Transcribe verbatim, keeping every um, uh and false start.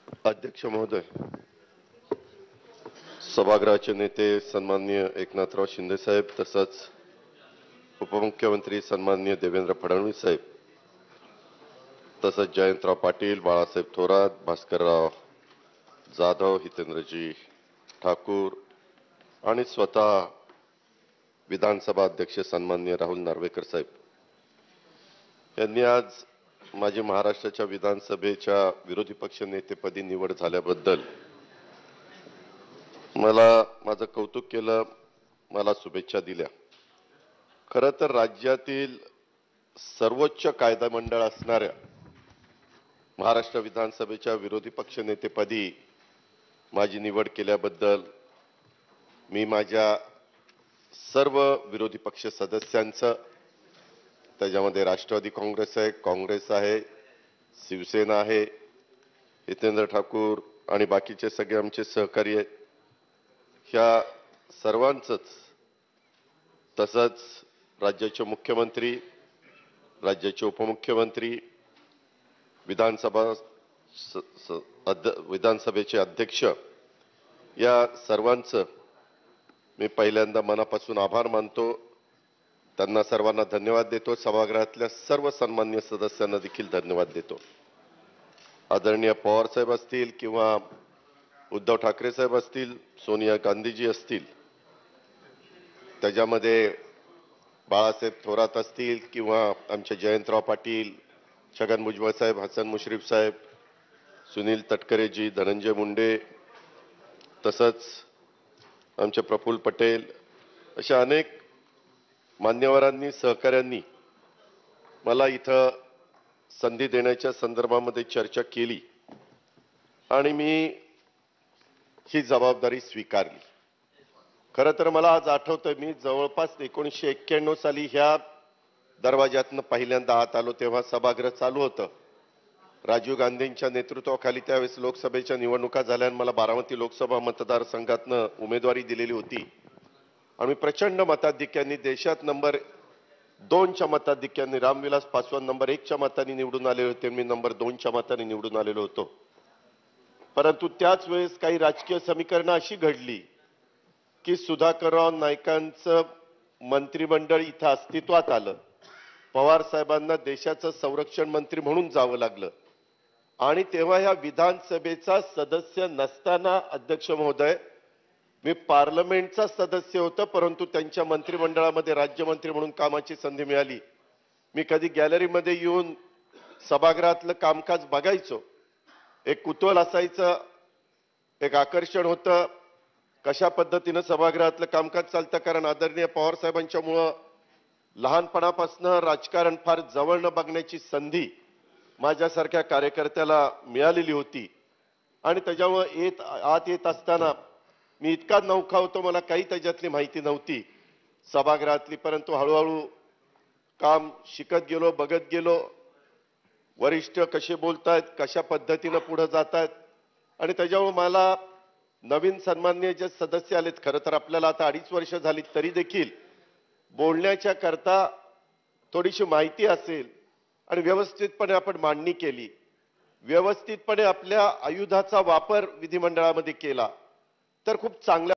अध्यक्ष महोदय, सभागृहाचे नेते सन्माननीय एकनाथराव शिंदे साहेब, तसंच उपमुख्यमंत्री सन्माननीय देवेंद्र फडणवीस साहेब, तसंच जयंतराव पाटील, बाळासाहेब थोरात, भास्करराव जाधव, हितेंद्रजी ठाकूर आणि स्वतः विधानसभा अध्यक्ष सन्माननीय राहुल नार्वेकर साहेब यांनी आज माझी महाराष्ट्राच्या विधानसभेच्या विरोधी पक्ष नेतेपदी निवड झाल्याबद्दल मला माझं कौतुक केलं, मला शुभेच्छा दिल्या। खरं तर राज्यातील सर्वोच्च कायदा मंडळ असणाऱ्या महाराष्ट्र विधानसभेच्या विरोधी पक्ष नेतेपदी माझी निवड केल्याबद्दल मी माझ्या सर्व विरोधी पक्ष सदस्यांचं, त्याच्यामध्ये राष्ट्रवादी काँग्रेस आहे, काँग्रेस आहे, शिवसेना आहे, हितेंद्र ठाकूर आणि बाकीचे सगळे आमचे सहकारी आहेत, ह्या सर्वांचंच, तसंच राज्याचे मुख्यमंत्री, राज्याचे उपमुख्यमंत्री, विधानसभा विधानसभेचे अध्यक्ष या सर्वांचं मी पहिल्यांदा मनापासून आभार मानतो। त्यांना सर्वांना धन्यवाद देतो। सभागृहातल्या सर्व सन्माननीय सदस्यांना देखील धन्यवाद देतो। आदरणीय पवार साहेब असतील किंवा उद्धव ठाकरे साहेब असतील, सोनिया गांधीजी असतील, त्याच्यामध्ये बाळासाहेब थोरात असतील किंवा आमचे जयंतराव पाटील, छगन भुजबळ साहेब, हसन मुश्रीफ साहेब, सुनील तटकरेजी, धनंजय मुंडे, तसंच आमचे प्रफुल्ल पटेल, अशा अनेक मान्यवरांनी, सहकाऱ्यांनी मला इथं संधी देण्याच्या संदर्भामध्ये चर्चा केली आणि मी ही जबाबदारी स्वीकारली। खरं तर मला आज आठवतंय, मी जवळपास एकोणीसशे एक्क्याण्णव साली ह्या दरवाज्यातनं पहिल्यांदा आत आलो, तेव्हा सभागृह चालू होतं। राजीव गांधींच्या नेतृत्वाखाली त्यावेळेस लोकसभेच्या निवडणुका झाल्या आणि मला बारामती लोकसभा मतदारसंघातनं उमेदवारी दिलेली होती आणि प्रचंड मताधिक्यांनी, देशात नंबर दोनच्या मताधिक्यांनी, रामविलास पासवान नंबर एकच्या मतांनी निवडून आले होते, मी नंबर दोनच्या मतांनी निवडून आलेलो होतो। परंतु त्याच वेळेस काही राजकीय समीकरणं अशी घडली की सुधाकरराव नाईकांचं मंत्रिमंडळ इथं अस्तित्वात आलं, पवार साहेबांना देशाचं संरक्षण मंत्री म्हणून जावं लागलं आणि तेव्हा ह्या विधानसभेचा सदस्य नसताना, अध्यक्ष महोदय, मी पार्लमेंटचा सदस्य होतो, परंतु त्यांच्या मंत्रिमंडळामध्ये राज्यमंत्री म्हणून कामाची संधी मिळाली। मी कधी गॅलरीमध्ये येऊन सभागृहातलं कामकाज बघायचो, एक कुतूहल असायचं, एक आकर्षण होतं कशा पद्धतीनं सभागृहातलं कामकाज चालतं। कारण आदरणीय पवार साहेबांच्यामुळं लहानपणापासून राजकारण फार जवळनं बघण्याची संधी माझ्यासारख्या कार्यकर्त्याला मिळालेली होती आणि त्याच्यामुळे येत आत येत असताना मी इतका नवखा होतो, मला काही त्याच्यातली माहिती नव्हती सभागृहातली, परंतु हळूहळू काम शिकत गेलो, बघत गेलो, वरिष्ठ कसे बोलतायत, कशा पद्धतीनं पुढे जातायत आणि त्याच्यामुळे मला नवीन सन्माननीय जे सदस्य आलेत, खरं तर आपल्याला आता अडीच वर्ष झाली तरी देखील बोलण्याच्या करता थोडीशी माहिती असेल आणि व्यवस्थितपणे आपण मांडणी केली, व्यवस्थितपणे आपल्या आयुधाचा वापर विधिमंडळामध्ये केला तर खूप चांगल्या